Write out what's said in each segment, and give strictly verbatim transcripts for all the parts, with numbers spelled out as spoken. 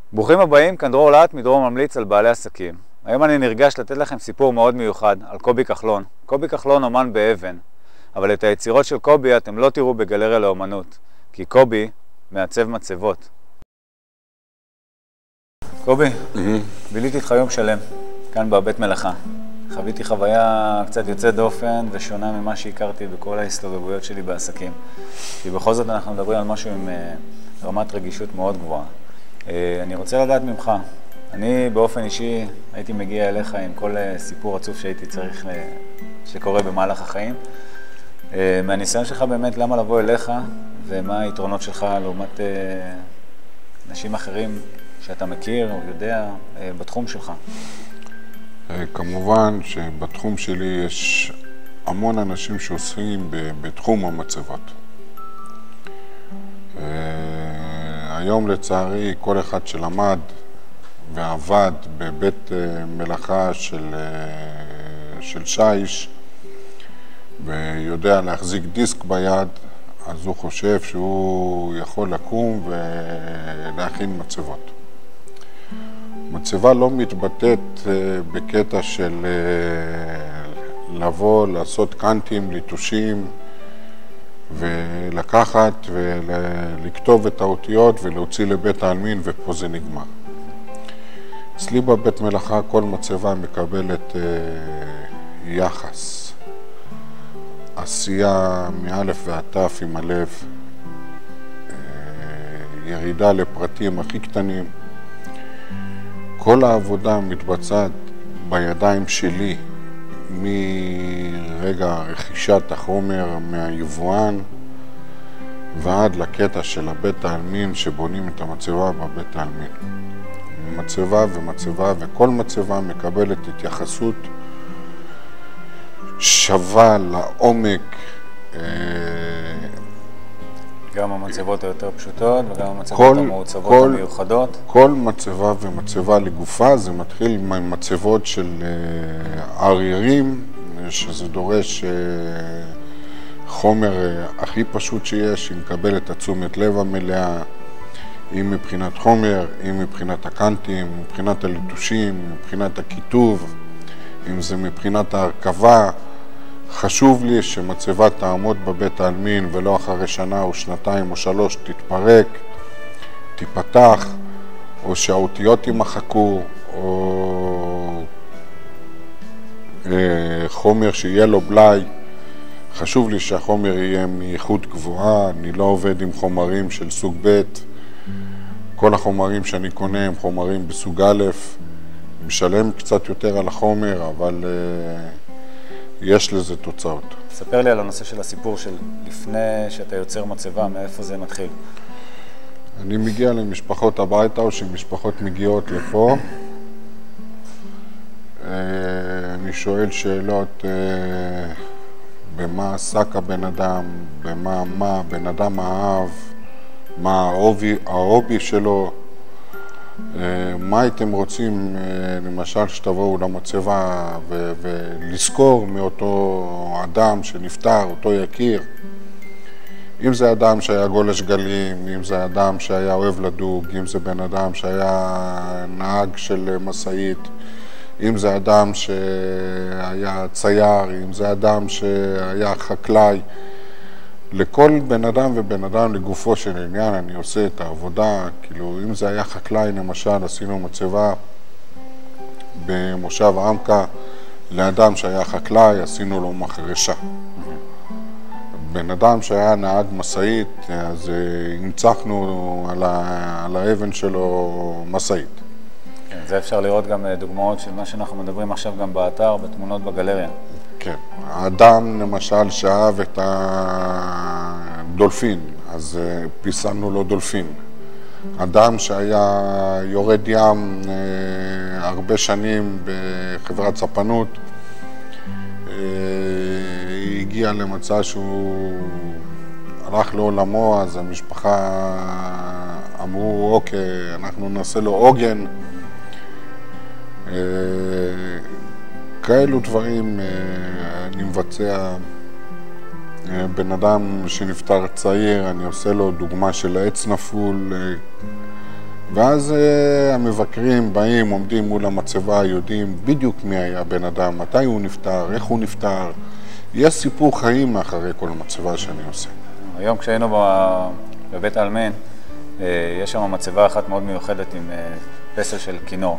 ברוכים הבאים, כאן דרור להט מדרור ממליץ על בעלי עסקים. היום אני נרגש לתת לכם סיפור מאוד מיוחד על קובי כחלון. קובי כחלון אומן באבן, אבל את היצירות של קובי אתם לא תראו בגלריה לאומנות, כי קובי מעצב מצבות. קובי, mm-hmm. ביליתי איתך יום שלם, כאן בבית מלאכה. חוויתי חוויה קצת יוצאת דופן ושונה ממה שהכרתי בכל ההסתובבויות שלי בעסקים. כי בכל זאת אנחנו מדברים על משהו עם uh, רמת רגישות מאוד גבוהה. Uh, אני רוצה לדעת ממך, אני באופן אישי הייתי מגיע אליך עם כל uh, סיפור עצוב שהייתי צריך, uh, שקורה במהלך החיים. Uh, מהניסיון שלך באמת למה לבוא אליך ומה היתרונות שלך לעומת uh, אנשים אחרים שאתה מכיר או יודע uh, בתחום שלך. כמובן שבתחום שלי יש המון אנשים שעושים בתחום המצבות. היום לצערי כל אחד שלמד ועבד בבית מלאכה של, של שיש ויודע להחזיק דיסק ביד, אז הוא חושב שהוא יכול לקום ולהכין מצבות. מצבה לא מתבטאת בקטע של לבוא, לעשות קנטים, ליטושים ולקחת ולכתוב את האותיות ולהוציא לבית העלמין ופה זה נגמר. אצלי בבית מלאכה כל מצבה מקבלת יחס, עשייה מאלף ועד תף עם הלב, ירידה לפרטים הכי קטנים. כל העבודה מתבצעת בידיים שלי מרגע רכישת החומר מהיבואן ועד לקטע של הבית העלמין שבונים את המצבה בבית העלמין. מצבה ומצבה וכל מצבה מקבלת התייחסות שווה לעומק. גם המצבות היותר פשוטות וגם המצבות המעוצבות המיוחדות. כל מצבה ומצבה לגופה, זה מתחיל ממצבות של ערירים, שזה דורש חומר הכי פשוט שיש, היא מקבלת את תשומת לב המלאה, אם מבחינת חומר, אם מבחינת הקנטים, מבחינת הליטושים, מבחינת הכיתוב, אם זה מבחינת ההרכבה. חשוב לי שמצבה תעמוד בבית העלמין ולא אחרי שנה או שנתיים או שלוש תתפרק, תיפתח, או שהאותיות יימחקו, או אה, חומר שיהיה לו בלאי. חשוב לי שהחומר יהיה מאיכות גבוהה, אני לא עובד עם חומרים של סוג ב'. כל החומרים שאני קונה הם חומרים בסוג א', משלם קצת יותר על החומר, אבל אה, יש לזה תוצאות. ספר לי על הנושא של הסיפור של לפני שאתה יוצר מצבה, מאיפה זה מתחיל? אני מגיע למשפחות הביתה או שמשפחות מגיעות לפה. אני שואל שאלות במה עסק הבן אדם, במה מה הבן אדם אהב, מה ההובי, ההובי שלו, מה הייתם רוצים, למשל, שתבואו למצבה ולזכור מאותו אדם שנפטר, אותו יקיר. אם זה אדם שהיה גולש גלים, אם זה אדם שהיה אוהב לדוג, אם זה בן אדם שהיה נהג של מסעית, אם זה אדם שהיה צייר, אם זה אדם שהיה חקלאי. לכל בן אדם ובן אדם לגופו של עניין אני עושה את העבודה. כאילו אם זה היה חקלאי למשל, עשינו מצבה במושב עמקה לאדם שהיה חקלאי, עשינו לו מחרשה. בן אדם שהיה נהג מסעית, אז הנצחנו על, ה... על האבן שלו מסעית. כן, זה אפשר לראות גם דוגמאות של מה שאנחנו מדברים עכשיו גם באתר, בתמונות בגלריה. כן, האדם למשל שאהב את הדולפין, אז פיסנו לו דולפין. אדם שהיה יורד ים הרבה שנים בחברת ספנות, הגיע למצב שהוא הלך לעולמו, אז המשפחה אמרו, אוקיי, אנחנו נעשה לו עוגן. כאלו דברים אני מבצע. בן אדם שנפטר צעיר, אני עושה לו דוגמה של העץ נפול, ואז uh, המבקרים באים, עומדים מול המצבה, יודעים בדיוק מי היה בן אדם, מתי הוא נפטר, איך הוא נפטר. יש סיפור חיים מאחורי כל מצבה שאני עושה. היום כשהיינו בבית העלמין, יש שם מצבה אחת מאוד מיוחדת עם פסל של כינור.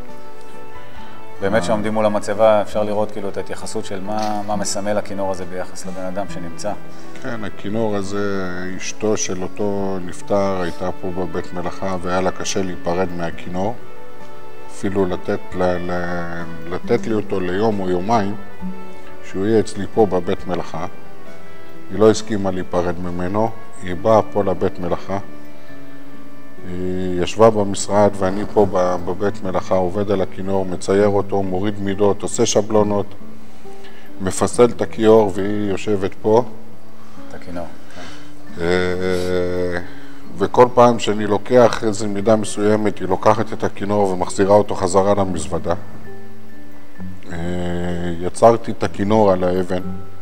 באמת שעומדים מול המצבה אפשר לראות כאילו את ההתייחסות של מה, מה מסמל הכינור הזה ביחס לבן אדם שנמצא. כן, הכינור הזה, אשתו של אותו נפטר הייתה פה בבית מלאכה והיה לה קשה להיפרד מהכינור. אפילו לתת, ל, ל, לתת לי אותו ליום או יומיים, שהוא יהיה אצלי פה בבית מלאכה. היא לא הסכימה להיפרד ממנו, היא באה פה לבית מלאכה. היא ישבה במשרד ואני פה בבית מלאכה, עובד על הכינור, מצייר אותו, מוריד מידות, עושה שבלונות, מפסל את הכיור והיא יושבת פה. את הכינור. וכל פעם שאני לוקח איזו מידה מסוימת, היא לוקחת את הכינור ומחזירה אותו חזרה למזוודה. יצרתי את הכינור על האבן.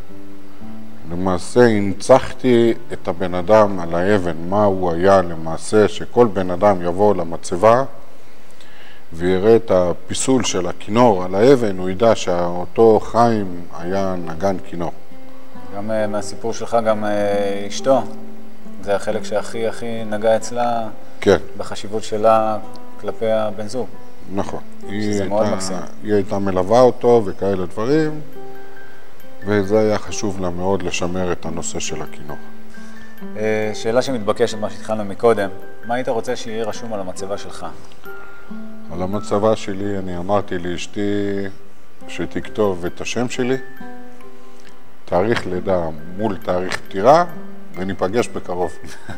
למעשה הנצחתי את הבן אדם על האבן, מה הוא היה למעשה, שכל בן אדם יבוא למצבה ויראה את הפיסול של הכינור על האבן, הוא ידע שאותו חיים היה נגן כינור. גם uh, מהסיפור שלך, גם uh, אשתו, זה החלק שהכי הכי נגע אצלה, כן. בחשיבות שלה כלפי הבן זוג. נכון. שזה מאוד מקסים. היא הייתה מלווה אותו וכאלה דברים. וזה היה חשוב לה מאוד לשמר את הנושא של הכינור. שאלה שמתבקשת, מה שהתחלנו מקודם, מה היית רוצה שיהיה רשום על המצבה שלך? על המצבה שלי אני אמרתי לאשתי שתכתוב את השם שלי, תאריך לידה מול תאריך פטירה, וניפגש בקרוב.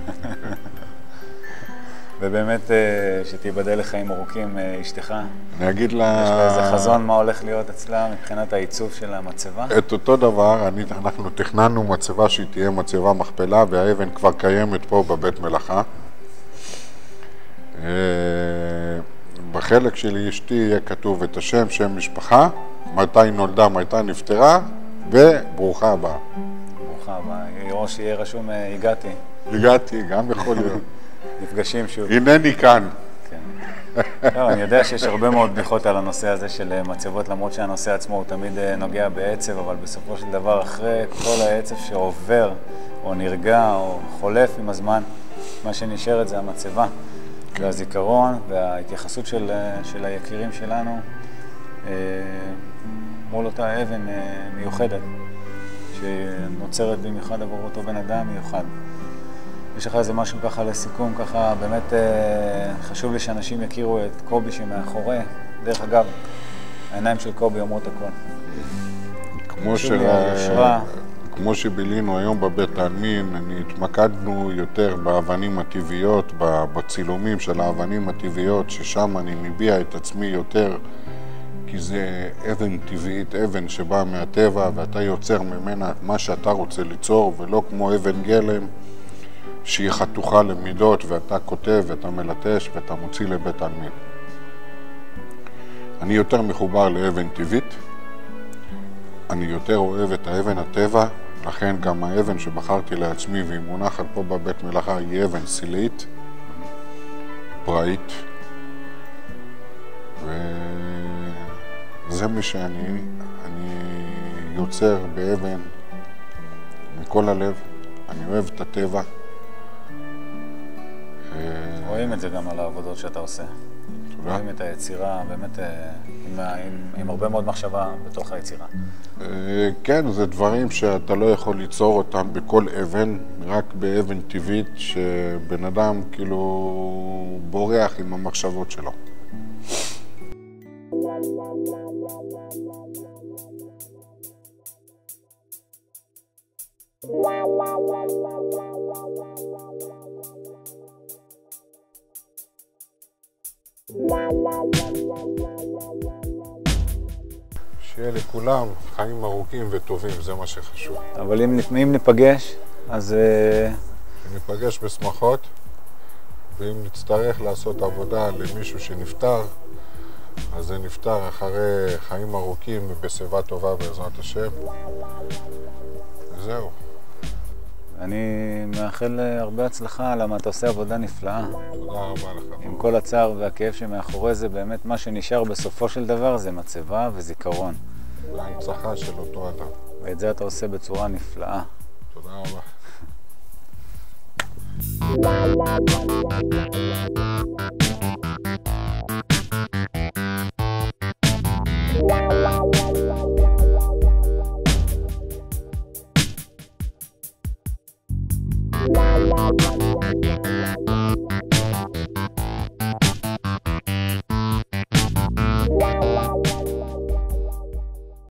ובאמת שתיבדל לחיים ארוכים אשתך. אני אגיד לה... יש לה איזה חזון מה הולך להיות אצלה מבחינת העיצוב של המצבה? את אותו דבר, אני, אנחנו תכננו מצבה שהיא תהיה מצבה מכפלה, והאבן כבר קיימת פה בבית מלאכה. בחלק שלי אשתי יהיה כתוב את השם, שם משפחה, מתי נולדה, מתי נפטרה, וברוכה הבאה. ברוכה הבאה. או שיהיה רשום הגעתי. הגעתי, גם יכול להיות. נפגשים שוב. הנני כאן. כן. לא, אני יודע שיש הרבה מאוד בדיחות על הנושא הזה של מצבות, למרות שהנושא עצמו הוא תמיד נוגע בעצב, אבל בסופו של דבר, אחרי כל העצב שעובר, או נרגע, או חולף עם הזמן, מה שנשארת זה המצבה. כן. והזיכרון וההתייחסות של, של היקירים שלנו מול אותה אבן מיוחדת, שנוצרת במיוחד עבור אותו בן אדם מיוחד. יש לך איזה משהו ככה לסיכום, ככה באמת אה, חשוב לי שאנשים יכירו את קובי שמאחורי. דרך אגב, העיניים של קובי אומרות הכל. כמו, של... כמו שבילינו היום בבית העלמין, אני התמקדנו יותר באבנים הטבעיות, בצילומים של האבנים הטבעיות, ששם אני מביע את עצמי יותר, כי זה אבן טבעית, אבן שבאה מהטבע, ואתה יוצר ממנה מה שאתה רוצה ליצור, ולא כמו אבן גלם, שהיא חתוכה למידות, ואתה כותב, ואתה מלטש, ואתה מוציא לבית העלמין. אני יותר מחובר לאבן טבעית, אני יותר אוהב את האבן הטבע, לכן גם האבן שבחרתי לעצמי והיא מונחת פה בבית מלאכה היא אבן סילית, פראית, וזה מה שאני, אני יוצר באבן מכל הלב, אני אוהב את הטבע. רואים את זה גם על העבודות שאתה עושה. תודה. רואים את היצירה, באמת עם, עם, עם הרבה מאוד מחשבה בתוך היצירה. כן, זה דברים שאתה לא יכול ליצור אותם בכל אבן, רק באבן טבעית שבן אדם כאילו בורח עם המחשבות שלו. שיהיה לכולם חיים ארוכים וטובים, זה מה שחשוב. אבל אם, אם ניפגש, אז... ניפגש בשמחות, ואם נצטרך לעשות עבודה למישהו שנפטר, אז זה נפטר אחרי חיים ארוכים ובשיבה טובה בעזרת השם. וזהו. אני מאחל הרבה הצלחה, למה אתה עושה עבודה נפלאה. תודה רבה לך. עם כל הצער והכאב שמאחורי זה, באמת מה שנשאר בסופו של דבר זה מצבה וזיכרון. וההנצחה של אותו אדם. ואת זה אתה עושה בצורה נפלאה. תודה רבה. La la la la la la la